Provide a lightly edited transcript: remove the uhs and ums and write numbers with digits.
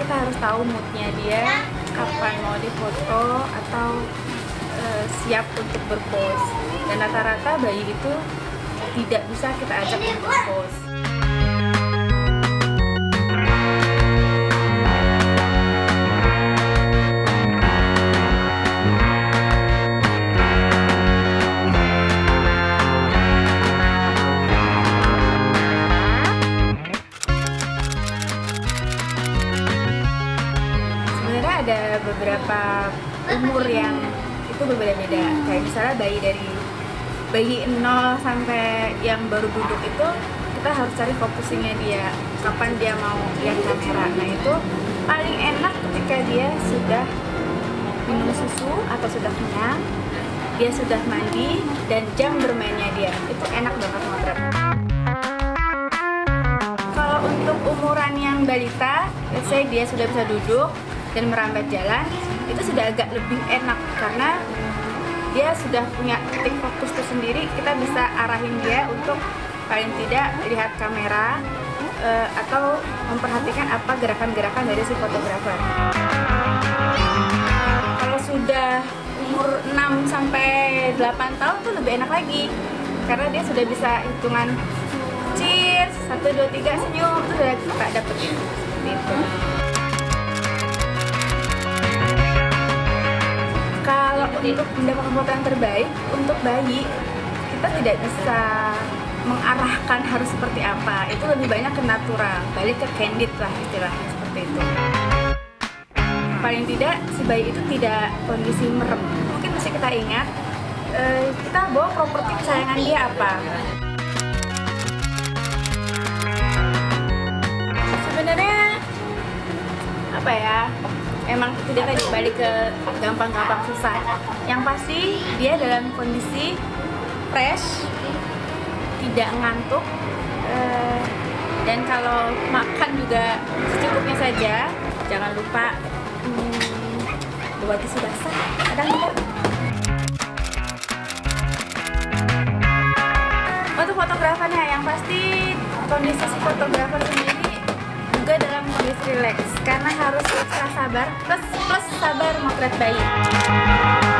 kita harus tahu moodnya dia, kapan mau difoto atau siap untuk berpose. Dan rata-rata bayi itu tidak bisa kita ajak untuk pose. Ada beberapa umur yang itu berbeda-beda. Kayak misalnya bayi 0 sampai yang baru duduk itu kita harus cari focusingnya dia, kapan dia mau lihat kamera. Nah itu paling enak ketika dia sudah minum susu atau sudah kenyang, dia sudah mandi dan jam bermainnya dia, itu enak banget motret. Kalau untuk umuran yang balita, let's say dia sudah bisa duduk dan merambat jalan, itu sudah agak lebih enak karena dia sudah punya titik fokus tersendiri. Kita bisa arahin dia untuk paling tidak lihat kamera atau memperhatikan apa gerakan-gerakan dari si fotografer. Kalau sudah umur 6 sampai 8 tahun tuh lebih enak lagi karena dia sudah bisa hitungan cheers 1, 2, 3 senyum, itu sudah kita dapetin seperti itu. Kalau untuk mendapatkan foto yang terbaik untuk bayi, kita tidak bisa mengarahkan harus seperti apa. Itu lebih banyak ke natural, balik ke candid lah istilahnya, seperti itu. Paling tidak si bayi itu tidak kondisi merem. Mungkin mesti kita ingat, kita bawa properti kesayangan dia apa. Sebenarnya apa ya? Emang tidak tadi balik ke gampang-gampang susah. Yang pasti dia dalam kondisi fresh, tidak ngantuk, dan kalau makan juga secukupnya saja. Jangan lupa buat tisu basah. Kadang juga. Untuk fotografernya yang pasti kondisi si fotografer sendiri juga dalam kondisi relax karena harus ekstra sabar plus sabar motret bayi.